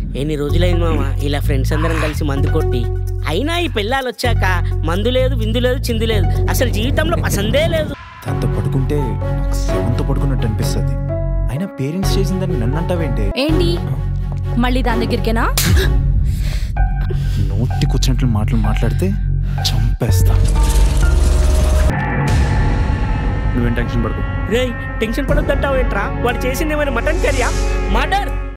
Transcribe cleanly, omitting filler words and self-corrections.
ఎన్ని రోజులైంది మామ ఇలా ఫ్రెండ్స్ అందరం కలిసి మందు కొట్టి. అయినా ఈ పిల్లలు వచ్చాక మందు లేదు, విందు లేదు, చిందు లేదు, అసలు జీవితంలో పసందే లేదు. దాంతో పడుకుంటే నాకు శవంతో పడుకున్నట్టు అనిపిస్తుంది. అయినా పేరెంట్స్ చేసిందని నన్ను అంటావేంటి? ఏంటి మళ్ళీ దాని దగ్గరికేనా? నోటికొచ్చినట్లు మాట్లాడితే చంపేస్తా. నువ్వేం టెన్షన్ పడకు. రేయ్ టెన్షన్ పడొద్దంటావు ఏంట్రా? వాడు చేసింది ఏమైనా మటన్ కర్రీయా? మర్డర్.